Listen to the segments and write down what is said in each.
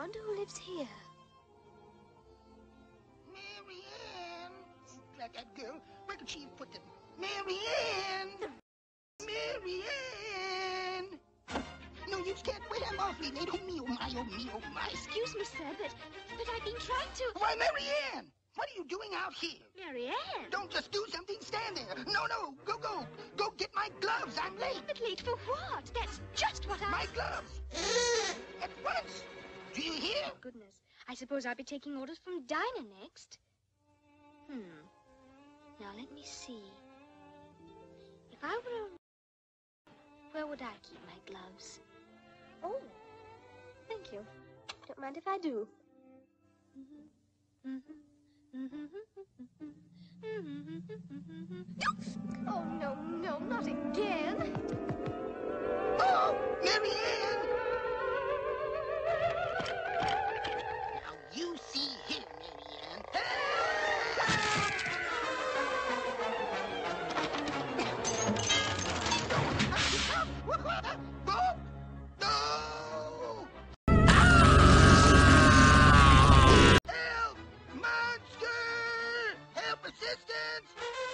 wonder who lives here. Marianne! Like that girl. Where could she have put them? Marianne! Marianne! No, you can't wear them off me. They don't me, oh my, oh me, oh my. Excuse me, sir, but I've been trying to... Why, Marianne! What are you doing out here? Marianne? Don't just do something, stand there. No, go. Go get my gloves. I'm late. But late for what? That's just what My gloves! At once! Do you hear? Goodness, I suppose I'll be taking orders from Dinah next. Now, let me see. If I were a... Where would I keep my gloves? Oh, thank you. Don't mind if I do. Oh, no, not again. Oh, Marianne! Now you see here, Marianne. No! Help! Monster! Help! Assistance!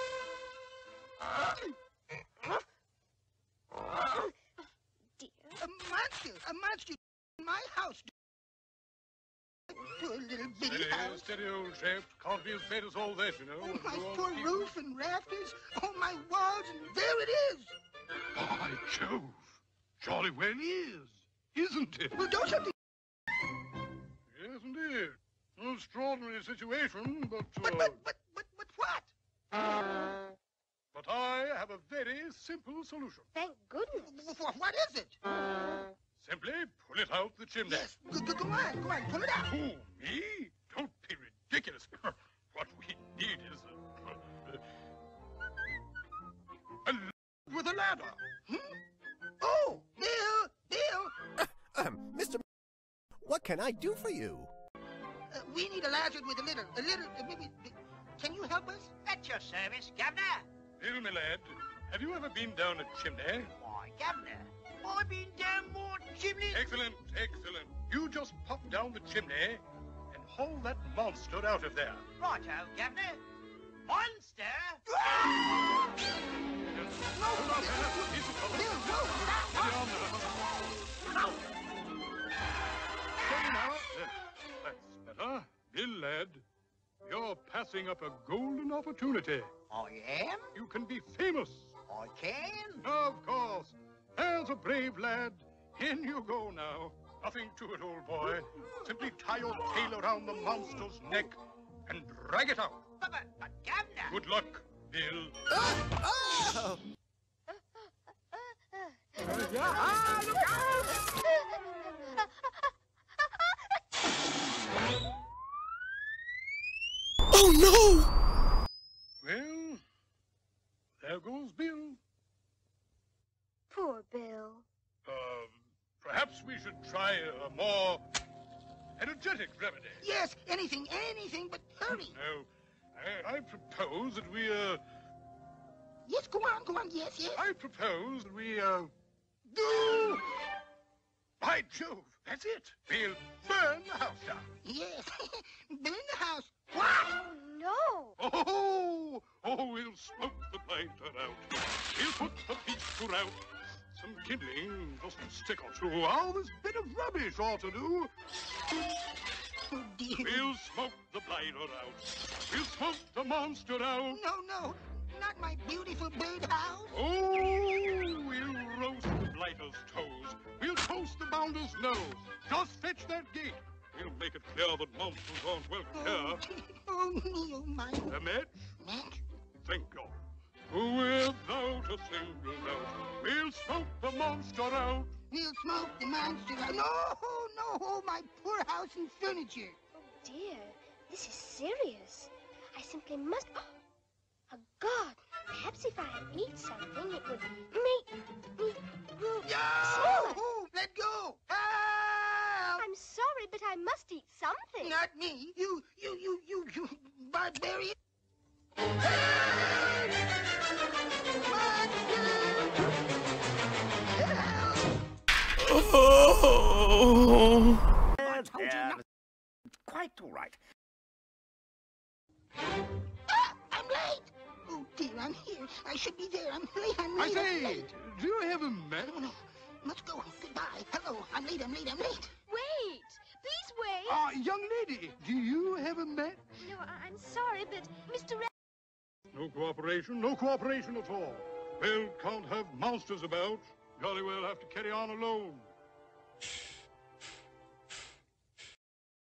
Dear. A monster in my house. Poor little bitty house. Steady, old chap. Can't be as bad as all that, you know. Oh, my poor roof and rafters. Oh, my walls, and there it is. By Jove. Jolly well is, isn't it? Well, don't you... Yes, indeed. An extraordinary situation, but... But what? But I have a very simple solution. Thank goodness. What is it? Simply pull it out the chimney. Yes, go on, pull it out. Who, me? Don't be ridiculous. What we need is a with a ladder. Oh, Bill! Mr. What can I do for you? We need a ladder with a little, maybe... Can you help us? At your service, Governor. Bill, my lad, have you ever been down a chimney? Why, Governor, I've been down more chimneys. Excellent. You just pop down the chimney and haul that monster out of there. Righto, Governor. Monster! Steady now. That's better. Bill, lad, you're passing up a golden opportunity. I am? You can be famous. I can? Of course. There's a brave lad. In you go now. Nothing to it, old boy. Simply tie your tail around the monster's neck and drag it out. But Governor... Good luck, Bill. Oh, no! Well, there goes Bill. Poor Bill. Perhaps we should try a more energetic remedy. Yes, anything, but hurry. No, I propose that we, Yes, go on, yes. I propose that we, do... By Jove, that's it. We'll burn the house down. Yes, burn the house. What? No. Oh, we'll smoke the blighter out. We'll put the beast out. Some kindling, just a stick or two. All this bit of rubbish ought to do. Oh, dear. We'll smoke the blighter out. We'll smoke the monster out. No, not my beautiful birdhouse. Oh, we'll roast the blighter's toes. We'll toast the bounder's nose. Just fetch that gate. We'll make it clear that monsters aren't welcome here. Oh, me, oh, my. A match? Match? Thank God. Without a single note, we'll smoke the monster out. We'll smoke the monster out. No, my poor house and furniture. Oh, dear. This is serious. I simply must... Oh, God. Perhaps if I eat something, it would make me grow smaller. Oh, let go. Help! I'm sorry, but I must eat something. Not me. You barbarian. Oh! I told you all right. Ah, I'm late! Oh, dear, I'm here. I should be there. I'm late, I'm late. I say, I'm late. do you have a map? No, no. Let's go. Goodbye. Hello. I'm late, I'm late, I'm late. Wait! Please wait! Young lady, do you have a map? No, I'm sorry, but Mr. Red... No cooperation at all. Well, can't have monsters about. Jolly well have to carry on alone.